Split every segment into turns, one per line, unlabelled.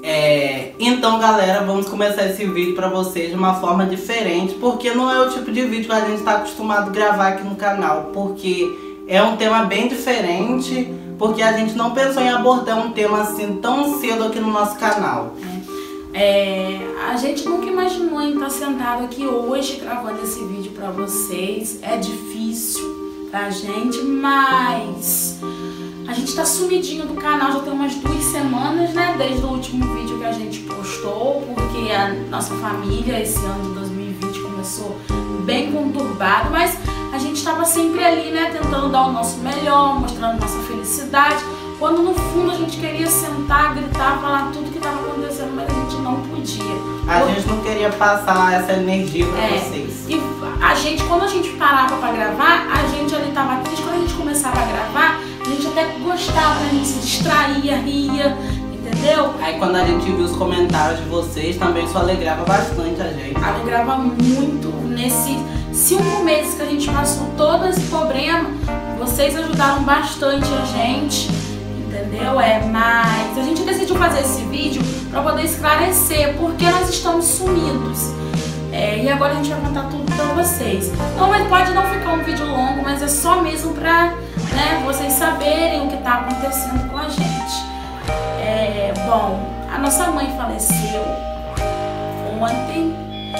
Então galera, vamos começar esse vídeo pra vocês de uma forma diferente, porque não é o tipo de vídeo que a gente tá acostumado a gravar aqui no canal, porque é um tema bem diferente, porque a gente não pensou em abordar um tema assim tão cedo aqui no nosso canal.
A gente nunca imaginou em estar sentado aqui hoje gravando esse vídeo pra vocês. É difícil pra gente, mas a gente tá sumidinho do canal já tem umas 2 semanas, né? Desde o último vídeo que a gente postou, porque a nossa família esse ano de 2020 começou bem conturbado, mas a gente tava sempre ali, né? Tentando dar o nosso melhor, mostrando nossa felicidade, quando no fundo a gente queria sentar, gritar, falar tudo que tava acontecendo, mas a gente não podia.
A gente não queria passar essa energia pra vocês.
E a gente, quando a gente parava pra gravar, a gente ali tava triste. Quando a gente começava a gravar, a gente até gostava, a gente se distraía, ria, entendeu?
Aí quando a gente viu os comentários de vocês, também isso alegrava bastante a gente.
Alegrava muito. Nesses 5 meses que a gente passou todo esse problema, vocês ajudaram bastante a gente, entendeu? Mas a gente decidiu fazer esse vídeo para poder esclarecer porque nós estamos sumidos. E agora a gente vai contar tudo para vocês. Então pode não ficar um vídeo longo, mas é só mesmo para, né, vocês saberem o que está acontecendo com a gente. Bom, a nossa mãe faleceu ontem.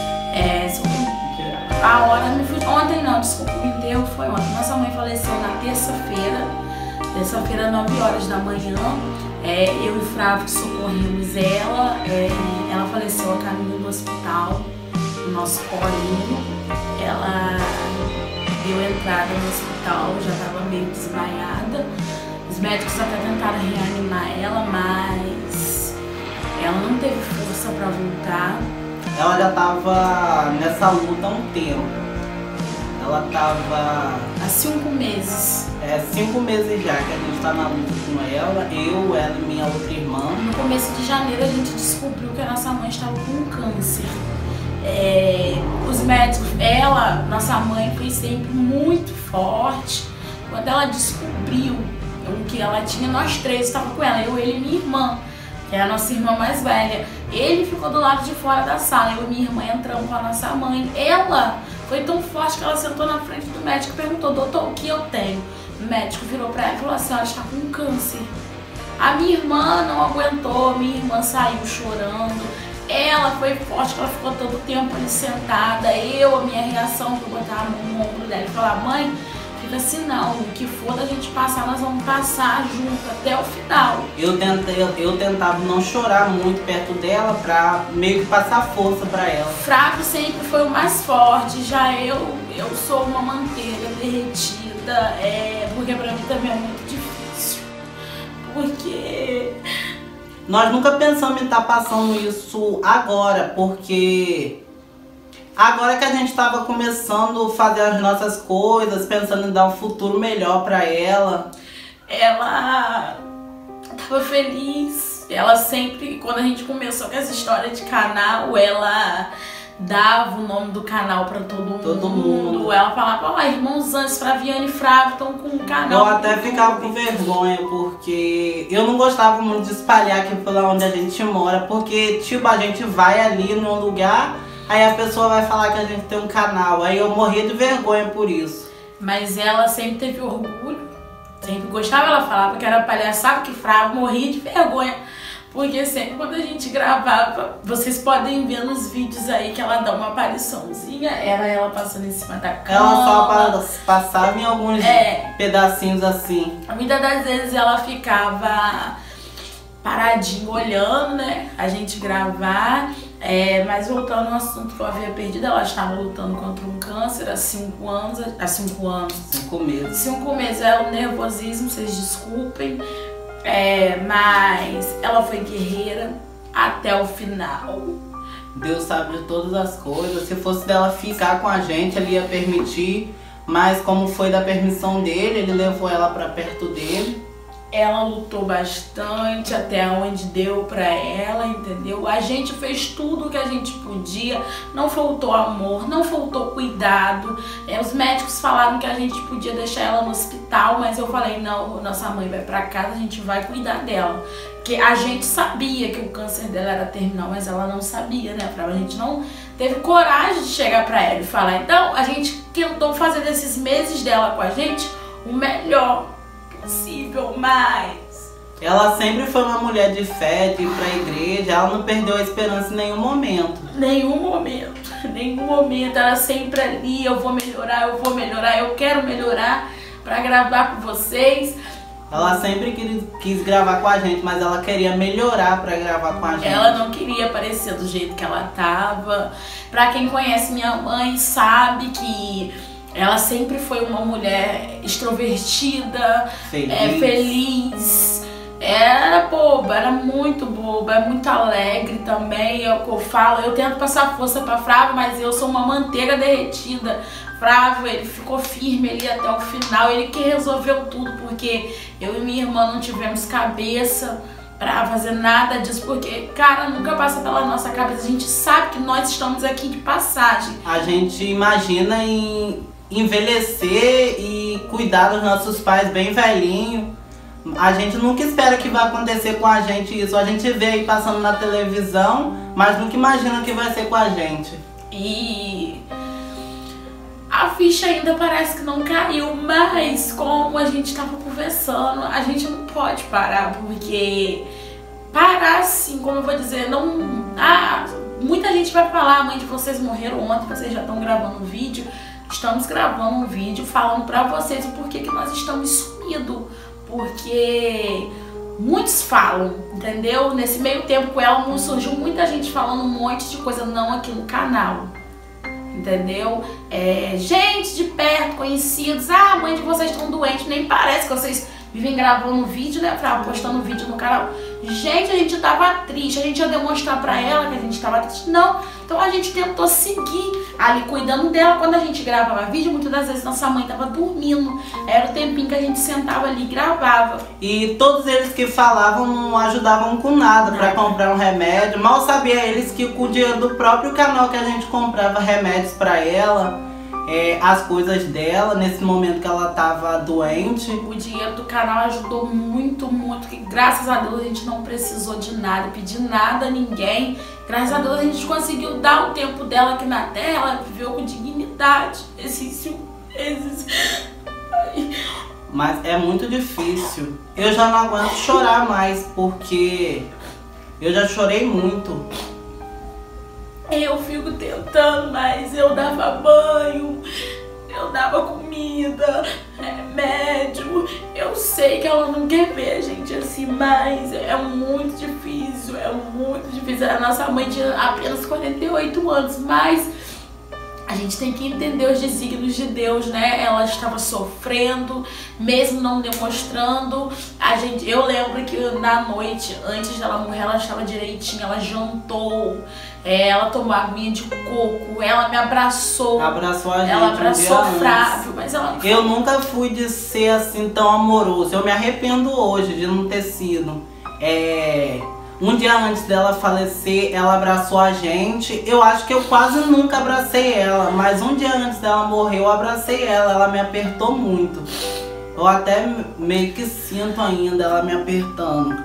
A hora me fui. Ontem não, desculpa, o enterro foi ontem. Nossa mãe faleceu na terça-feira. Terça-feira, 9 horas da manhã. Eu e Flávio socorremos ela. Ela faleceu a caminho do hospital, no nosso colinho. Ela deu entrada no hospital, já estava meio desmaiada. Os médicos até tentaram reanimar ela, mas ela não teve força para voltar.
Ela já tava nessa luta há um tempo. Ela tava
há 5 meses.
5 meses já que a gente tá na luta com ela, ela e minha outra irmã.
No começo de janeiro a gente descobriu que a nossa mãe estava com câncer. Os médicos, nossa mãe foi sempre muito forte. Quando ela descobriu o que ela tinha, nós 3 estávamos com ela, eu, ele e minha irmã, que é a nossa irmã mais velha. Ele ficou do lado de fora da sala, eu e minha irmã entramos com a nossa mãe. Ela foi tão forte que ela sentou na frente do médico e perguntou: doutor, o que eu tenho? O médico virou pra ela e falou: a senhora está com câncer. A minha irmã não aguentou, minha irmã saiu chorando. Ela foi forte, ela ficou todo o tempo ali sentada. A minha reação foi botar a mão no ombro dela e falar: mãe, fica assim não, o que for da gente passar, nós vamos passar junto até o final.
Eu tentava não chorar muito perto dela pra meio que passar força pra ela.
Flávio sempre foi o mais forte, já eu sou uma manteiga derretida, porque pra mim também é muito difícil. Porque
nós nunca pensamos em estar passando isso agora, porque agora que a gente estava começando a fazer as nossas coisas, pensando em dar um futuro melhor pra ela.
Ela tava feliz. Ela sempre, quando a gente começou com essa história de canal, ela dava o nome do canal pra todo mundo. Ela falava: ó, irmãos Anjos, Flaviane e Flávio estão com um canal.
Eu até ficava com vergonha, porque eu não gostava muito de espalhar aqui pela onde a gente mora, porque tipo, a gente vai ali num lugar, aí a pessoa vai falar que a gente tem um canal, aí eu morria de vergonha por isso.
Mas ela sempre teve orgulho, sempre gostava, ela falava que era palhaçada, que Flávio morria de vergonha. Porque sempre quando a gente gravava, vocês podem ver nos vídeos aí que ela dá uma apariçãozinha, era ela passando em cima da cama.
Ela só passava em alguns pedacinhos assim.
Muitas das vezes ela ficava paradinha olhando, né, a gente gravar. Mas voltando ao assunto que eu havia perdido, ela estava lutando contra um câncer há 5 anos.
5 meses.
5 meses, o nervosismo, vocês desculpem. Mas ela foi guerreira até o final.
Deus sabe de todas as coisas. Se fosse dela ficar com a gente, ele ia permitir. Mas como foi da permissão dele, ele levou ela pra perto dele.
Ela lutou bastante até onde deu pra ela, entendeu? A gente fez tudo o que a gente podia, não faltou amor, não faltou cuidado. Os médicos falaram que a gente podia deixar ela no hospital, mas eu falei, não, nossa mãe vai pra casa, a gente vai cuidar dela. que a gente sabia que o câncer dela era terminal, mas ela não sabia, né, Frava? A gente não teve coragem de chegar pra ela e falar. Então, a gente tentou fazer desses meses dela com a gente o melhor possível, mas...
Ela sempre foi uma mulher de fé, de ir pra igreja, ela não perdeu a esperança em nenhum momento.
Nenhum momento. Ela sempre ali, eu vou melhorar, eu quero melhorar pra gravar com vocês.
Ela sempre quis gravar com a gente, mas ela queria melhorar pra gravar com a gente.
Ela não queria aparecer do jeito que ela tava. Pra quem conhece minha mãe sabe que ela sempre foi uma mulher extrovertida, feliz. Era boba, era muito boba, muito alegre também, é o que eu falo. Eu tento passar força pra Frava, mas eu sou uma manteiga derretida. Frava, ele ficou firme ali até o final, ele que resolveu tudo, porque eu e minha irmã não tivemos cabeça pra fazer nada disso, porque, cara, nunca passa pela nossa cabeça. A gente sabe que nós estamos aqui de passagem.
A gente imagina em envelhecer e cuidar dos nossos pais bem velhinhos. A gente nunca espera que vai acontecer com a gente isso. A gente vê aí passando na televisão, mas nunca imagina que vai ser com a gente.
E a ficha ainda parece que não caiu, mas como a gente estava conversando, a gente não pode parar, porque parar assim, como eu vou dizer, não... muita gente vai falar, a mãe de vocês morreram ontem, vocês já estão gravando um vídeo. Estamos gravando um vídeo falando pra vocês o porquê que nós estamos sumidos. Porque muitos falam, entendeu? Nesse meio tempo com ela surgiu muita gente falando um monte de coisa não aqui no canal, entendeu? Gente de perto, conhecidos, a mãe de vocês estão doentes, nem parece que vocês vivem gravando vídeo, né, Frava, postando vídeo no canal. Gente, a gente tava triste, a gente ia demonstrar pra ela que a gente tava triste, não. Então a gente tentou seguir ali cuidando dela. Quando a gente gravava vídeo, muitas das vezes nossa mãe tava dormindo. Era o tempinho que a gente sentava ali e gravava.
E todos eles que falavam não ajudavam com nada pra comprar um remédio. Mal sabia eles que com o dinheiro do próprio canal que a gente comprava remédios pra ela, as coisas dela, nesse momento que ela tava doente.
O dinheiro do canal ajudou muito, muito, que graças a Deus a gente não precisou de nada, pedir nada a ninguém. Graças a Deus a gente conseguiu dar o tempo dela aqui na Terra, ela viveu com dignidade esses 5 meses.
Mas é muito difícil. Eu já não aguento chorar mais, porque eu já chorei muito.
Eu fico tentando, mas eu dava banho, eu dava comida, remédio. Eu sei que ela não quer ver a gente assim, mas é muito difícil, A nossa mãe tinha apenas 48 anos, mas a gente tem que entender os desígnios de Deus, né? Ela estava sofrendo, mesmo não demonstrando. Eu lembro que na noite, antes dela morrer, ela estava direitinha, ela jantou, ela tomou aguinha de coco, ela me abraçou.
Abraçou a gente.
Ela abraçou o Frávio, mas ela...
Eu nunca fui de ser assim tão amoroso. Eu me arrependo hoje de não ter sido. Um dia antes dela falecer, ela abraçou a gente. Eu acho que eu quase nunca abracei ela, mas um dia antes dela morrer, eu abracei ela. Ela me apertou muito. Eu até meio que sinto ainda ela me apertando.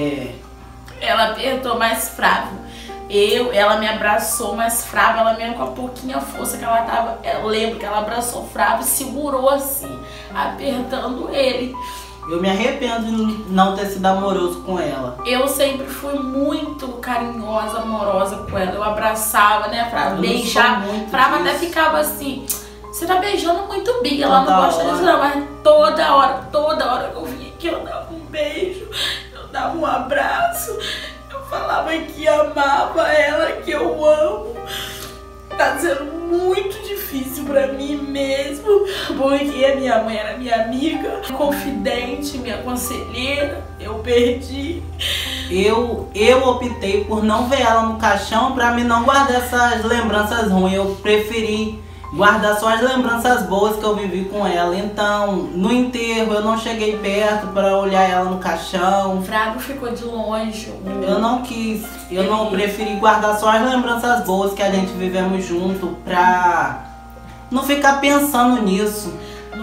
Ela apertou mais Frávio. Ela me abraçou mais Frávio, ela mesmo com a pouquinha força que ela tava. Eu lembro que ela abraçou Frávio e segurou assim, apertando ele.
Eu me arrependo de não ter sido amoroso com ela.
Eu sempre fui muito carinhosa, amorosa com ela. Eu abraçava, né, Frávio? Beijava. Frávio até ficava assim, você tá beijando muito bem. Ela não gosta disso não, mas toda hora que eu vinha aqui, eu dava um beijo, eu dava um abraço. Eu falava que amava ela, que eu amo. Tá sendo muito difícil pra mim mesmo, porque a minha mãe era minha amiga, confidente, minha conselheira. Eu perdi.
Eu optei por não ver ela no caixão pra mim não guardar essas lembranças ruins. Eu preferi guardar só as lembranças boas que eu vivi com ela. Então, no enterro, eu não cheguei perto pra olhar ela no caixão.
O Frávio ficou de longe.
Eu não quis. Eu não preferi guardar só as lembranças boas que a gente vivemos junto pra não ficar pensando nisso.
No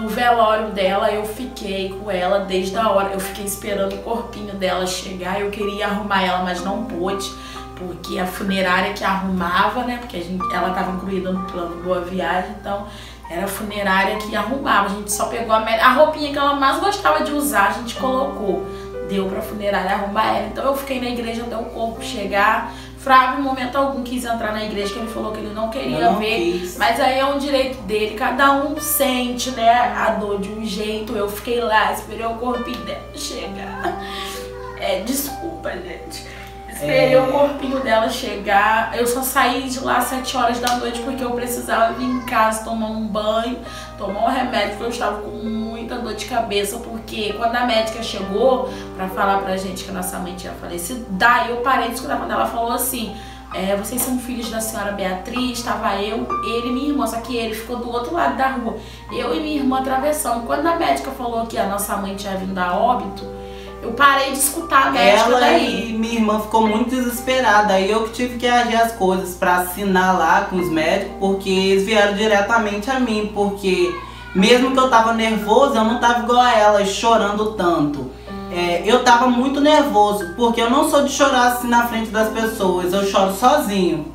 No velório dela, eu fiquei com ela desde a hora. Eu fiquei esperando o corpinho dela chegar. Eu queria arrumar ela, mas não pude. Porque a funerária que arrumava, né? Porque ela estava incluída no plano Boa Viagem. Então, era a funerária que arrumava. A gente só pegou a roupinha que ela mais gostava de usar. A gente colocou. Deu pra funerária arrumar ela. Então, eu fiquei na igreja até o corpo chegar. Flávio, em momento algum, quis entrar na igreja, que ele falou que ele não queria ver. Mas aí é um direito dele, cada um sente, né, a dor de um jeito. Eu fiquei lá, esperei o corpinho dela chegar. Desculpa, gente. Esperei o corpinho dela chegar. Eu só saí de lá às 7 horas da noite porque eu precisava vir em casa tomar um banho, tomar um remédio, porque eu estava com muita dor de cabeça. Porque quando a médica chegou pra falar pra gente que a nossa mãe tinha falecido, daí eu parei de escutar quando ela falou assim: vocês são filhos da senhora Beatriz, estava eu, ele e minha irmã, só que ele ficou do outro lado da rua. Eu e minha irmã atravessando. Quando a médica falou que a nossa mãe tinha vindo a óbito, eu parei de escutar a médica
ela
daí.
E minha irmã ficou muito desesperada. Aí eu que tive que agir as coisas pra assinar lá com os médicos, porque eles vieram diretamente a mim. Porque mesmo que eu tava nervoso, eu não tava igual a ela, chorando tanto. Eu tava muito nervoso, porque eu não sou de chorar assim na frente das pessoas, eu choro sozinho.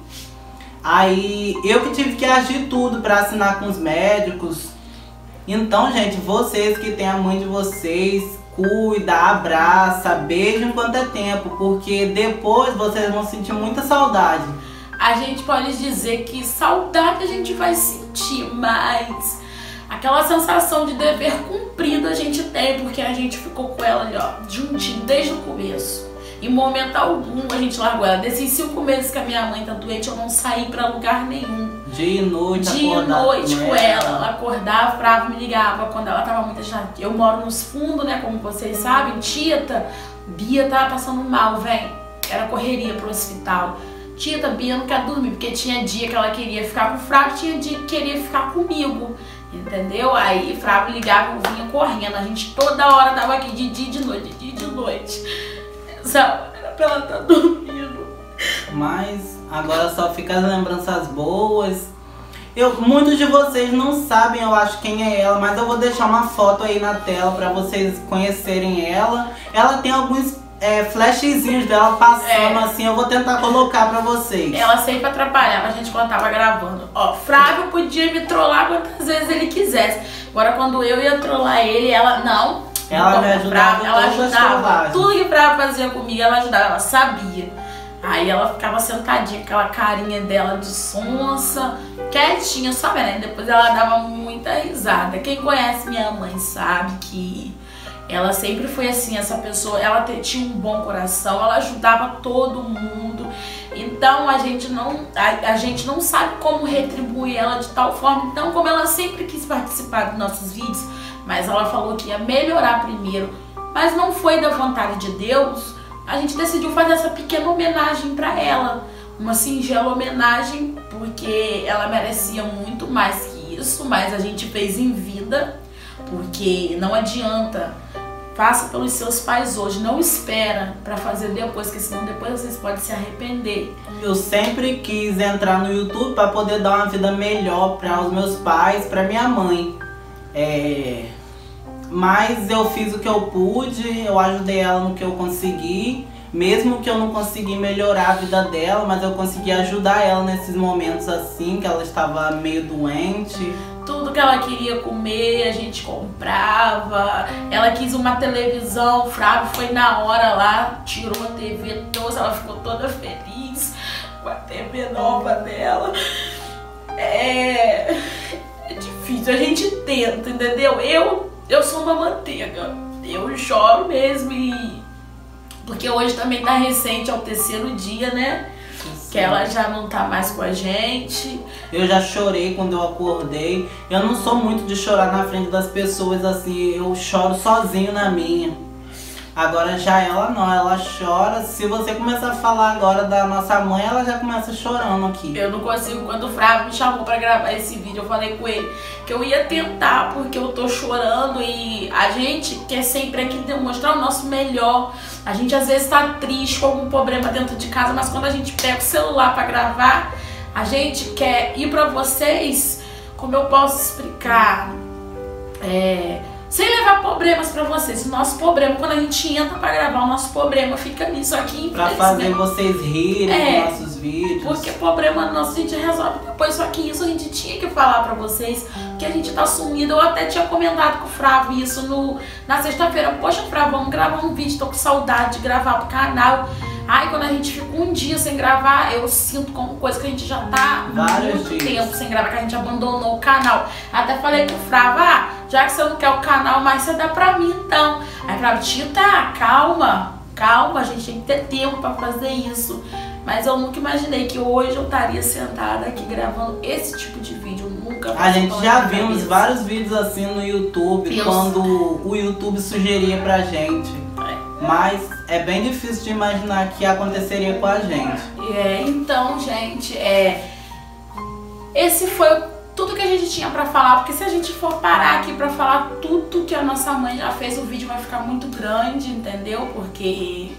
Aí eu que tive que agir tudo pra assinar com os médicos. Então, gente, vocês que têm a mãe de vocês, cuida, abraça, beija enquanto é tempo, porque depois vocês vão sentir muita saudade.
A gente pode dizer que saudade a gente vai sentir, mas aquela sensação de dever cumprido a gente tem, porque a gente ficou com ela ali, ó, juntinho desde o começo. Em momento algum a gente largou ela. Desses 5 meses que a minha mãe tá doente, eu não saí pra lugar nenhum.
Dia e noite,
dia e noite com ela. Ela acordava, Flávio me ligava quando ela tava muito agitada. Eu moro nos fundos, né, como vocês sabem. Tita, Bia tava passando mal, velho. Era correria pro hospital. Tita, Bia não quer dormir, porque tinha dia que ela queria ficar com o Flávio, tinha dia que queria ficar comigo. Entendeu? Aí Flávio ligava, eu vinha correndo. A gente toda hora tava aqui de dia e de noite, de dia e de noite. Essa hora era pra ela estar dormindo.
Mas agora só fica as lembranças boas. Muitos de vocês não sabem, eu acho, quem é ela, mas eu vou deixar uma foto aí na tela pra vocês conhecerem ela. Ela tem alguns flashzinhos dela passando assim, eu vou tentar colocar pra vocês.
Ela sempre atrapalhava a gente quando tava gravando. Ó, Flávio podia me trollar quantas vezes ele quisesse. Agora quando eu ia trollar ele, ela não.
Ela me ajudava,
ela ajudava. Tudo que Flávio fazia comigo, ela ajudava, ela sabia. Aí ela ficava sentadinha, aquela carinha dela de sonsa, quietinha, sabe, né? Depois ela dava muita risada. Quem conhece minha mãe sabe que ela sempre foi assim, essa pessoa, ela tinha um bom coração, ela ajudava todo mundo. Então a gente não sabe como retribuir ela de tal forma. Então, como ela sempre quis participar dos nossos vídeos, mas ela falou que ia melhorar primeiro, mas não foi da vontade de Deus, a gente decidiu fazer essa pequena homenagem pra ela. Uma singela homenagem, porque ela merecia muito mais que isso, mas a gente fez em vida, porque não adianta. Faça pelos seus pais hoje, não espera pra fazer depois, porque senão depois vocês podem se arrepender.
Eu sempre quis entrar no YouTube pra poder dar uma vida melhor para os meus pais, pra minha mãe. Mas eu fiz o que eu pude, eu ajudei ela no que eu consegui. Mesmo que eu não consegui melhorar a vida dela, mas eu consegui ajudar ela nesses momentos assim, que ela estava meio doente.
Tudo que ela queria comer, a gente comprava. Ela quis uma televisão, o Flávio foi na hora lá, tirou a TV toda, ela ficou toda feliz com a TV nova dela. É difícil, a gente tenta, entendeu? Eu sou uma manteiga, eu choro mesmo porque hoje também tá recente, é o 3º dia, né? Que ela já não tá mais com a gente.
Eu já chorei quando eu acordei. Eu não sou muito de chorar na frente das pessoas assim, eu choro sozinho na minha. Agora já ela não, ela chora. Se você começar a falar agora da nossa mãe, ela já começa chorando aqui.
Eu não consigo, quando o Flávio me chamou pra gravar esse vídeo, eu falei com ele que eu ia tentar, porque eu tô chorando e a gente quer sempre aqui demonstrar o nosso melhor. A gente às vezes tá triste com algum problema dentro de casa, mas quando a gente pega o celular pra gravar, a gente quer ir pra vocês, como eu posso explicar? sem levar problemas pra vocês. O nosso problema, quando a gente entra pra gravar, o nosso problema fica nisso aqui.
Pra fazer vocês rirem dos nossos vídeos.
Porque o problema nosso a gente resolve depois. Só que isso a gente tinha que falar pra vocês, que a gente tá sumido. Eu até tinha comentado com o Fravo isso na sexta-feira. Poxa, Fravo, vamos gravar um vídeo, tô com saudade de gravar pro canal. Ai, quando a gente fica um dia sem gravar, eu sinto como coisa que a gente já tá muito tempo sem gravar, que a gente abandonou o canal. Até falei com o Fravo, já que você não quer o canal, mas você dá pra mim então. Aí Fravo, Tita, calma, a gente tem que ter tempo pra fazer isso. Mas eu nunca imaginei que hoje eu estaria sentada aqui gravando esse tipo de vídeo. Eu nunca.
A gente já vimos vários vídeos assim no YouTube, quando o YouTube sugeria pra gente. Mas é bem difícil de imaginar que aconteceria com a gente.
Então, gente, esse foi tudo que a gente tinha pra falar. Porque se a gente for parar aqui pra falar tudo que a nossa mãe já fez, o vídeo vai ficar muito grande, entendeu? Porque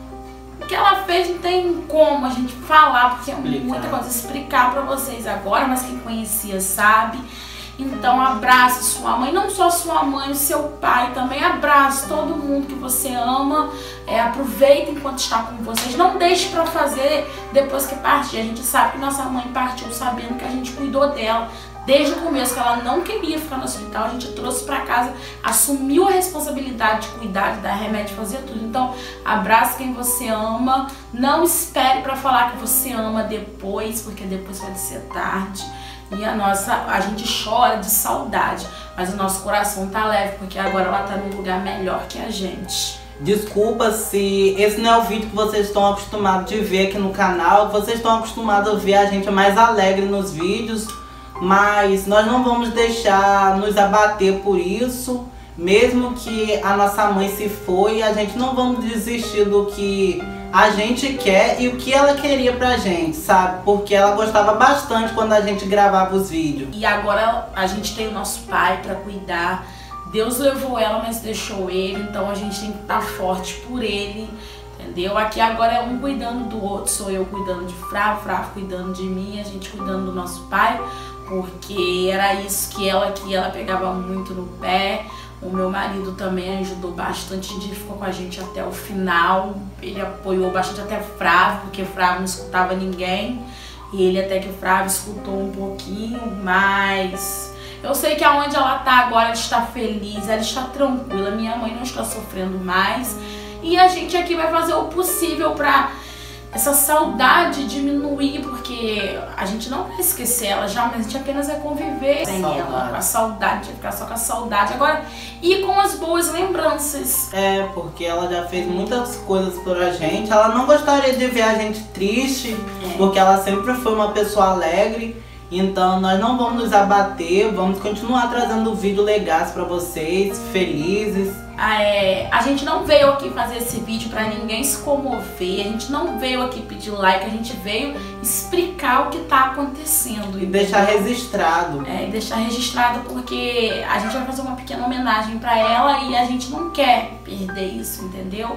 o que ela fez não tem como a gente falar, porque é muita coisa explicar pra vocês agora, mas quem conhecia sabe. Então abraça sua mãe, não só sua mãe, o seu pai também, abraça todo mundo que você ama, aproveita enquanto está com vocês, não deixe pra fazer depois que partir. A gente sabe que nossa mãe partiu sabendo que a gente cuidou dela desde o começo, que ela não queria ficar no hospital, a gente trouxe pra casa, assumiu a responsabilidade de cuidar, de dar remédio, fazer tudo. Então abraça quem você ama, não espere pra falar que você ama depois, porque depois pode ser tarde. E a gente chora de saudade, mas o nosso coração tá leve, porque agora ela tá num lugar melhor que a gente.
Desculpa se esse não é o vídeo que vocês estão acostumados de ver aqui no canal. Vocês estão acostumados a ver a gente mais alegre nos vídeos, mas nós não vamos deixar nos abater por isso. Mesmo que a nossa mãe se foi, a gente não vamos desistir do que a gente quer e o que ela queria pra gente, sabe? Porque ela gostava bastante quando a gente gravava os vídeos.
E agora a gente tem o nosso pai pra cuidar. Deus levou ela, mas deixou ele, então a gente tem que estar forte por ele, entendeu? Aqui agora é um cuidando do outro, sou eu cuidando de Fravo, Fravo cuidando de mim, a gente cuidando do nosso pai, porque era isso que ela pegava muito no pé. O meu marido também ajudou bastante, ele ficou com a gente até o final, ele apoiou bastante até Fravo, porque Fravo não escutava ninguém, e ele até que Fravo escutou um pouquinho, mas eu sei que aonde ela tá agora, ela está feliz, ela está tranquila, minha mãe não está sofrendo mais, e a gente aqui vai fazer o possível pra essa saudade diminuir, porque a gente não vai esquecer ela já, mas a gente apenas vai conviver sem ela, com a saudade, vai ficar só com a saudade agora e com as boas lembranças.
Porque ela já fez muitas coisas pra gente, ela não gostaria de ver a gente triste, porque ela sempre foi uma pessoa alegre. Então nós não vamos nos abater, vamos continuar trazendo vídeos legais pra vocês, felizes.
A gente não veio aqui fazer esse vídeo pra ninguém se comover, a gente não veio aqui pedir like, a gente veio explicar o que tá acontecendo.
E deixar registrado.
E deixar registrado porque a gente vai fazer uma pequena homenagem pra ela e a gente não quer perder isso, entendeu?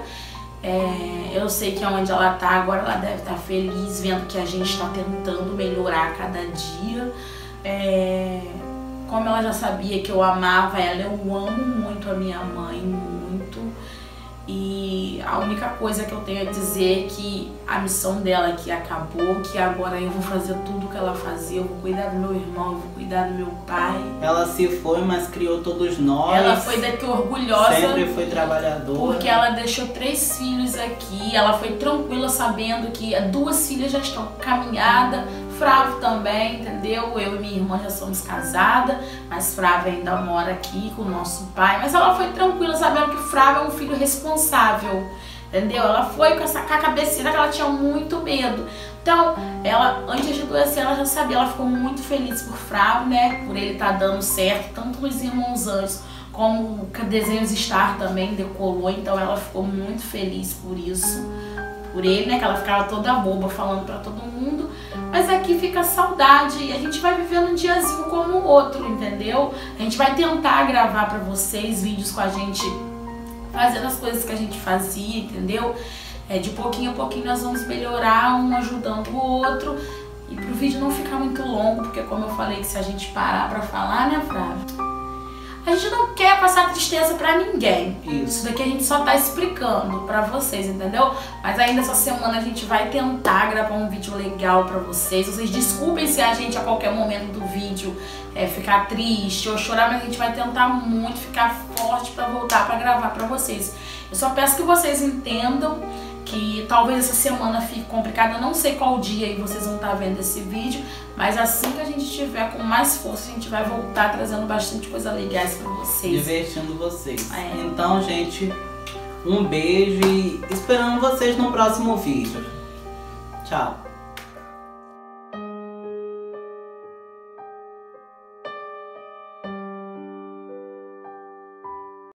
Eu sei que onde ela tá agora, ela deve estar feliz vendo que a gente está tentando melhorar a cada dia. Como ela já sabia que eu amava ela, eu amo muito a minha mãe, muito. E a única coisa que eu tenho a dizer é que a missão dela aqui acabou, que agora eu vou fazer tudo que ela fazia, eu vou cuidar do meu irmão, eu vou cuidar do meu pai.
Ela se foi, mas criou todos nós.
Ela foi daqui orgulhosa.
Sempre foi trabalhadora.
Porque ela deixou 3 filhos aqui, ela foi tranquila sabendo que 2 filhas já estão caminhadas, Fravo também, entendeu? Eu e minha irmã já somos casadas, mas Fravo ainda mora aqui com o nosso pai. Mas ela foi tranquila sabendo que Fravo é um filho responsável, entendeu? Ela foi com a cabecinha que ela tinha muito medo. Então, ela, antes de adoecer, ela já sabia, ela ficou muito feliz por Fravo, né? Por ele estar dando certo, tanto nos Irmãos Anjos como o Desenhos Star também decolou. Então ela ficou muito feliz por isso, por ele, né? Que ela ficava toda boba falando pra todo mundo. Mas aqui fica a saudade e a gente vai vivendo um diazinho como o outro, entendeu? A gente vai tentar gravar pra vocês vídeos com a gente fazendo as coisas que a gente fazia, entendeu? De pouquinho a pouquinho nós vamos melhorar, um ajudando o outro. E pro vídeo não ficar muito longo, porque como eu falei que se a gente parar pra falar, né, Frávio? A gente não quer passar tristeza pra ninguém.
Isso
daqui a gente só tá explicando pra vocês, entendeu? Mas ainda essa semana a gente vai tentar gravar um vídeo legal pra vocês. Vocês desculpem se a gente a qualquer momento do vídeo ficar triste ou chorar, mas a gente vai tentar muito ficar forte pra voltar pra gravar pra vocês. Eu só peço que vocês entendam que talvez essa semana fique complicada. Eu não sei qual dia aí vocês vão estar vendo esse vídeo, mas assim que a gente estiver com mais força, a gente vai voltar trazendo bastante coisa legais pra vocês.
Divertindo vocês. Então, gente, um beijo e esperando vocês no próximo vídeo. Tchau.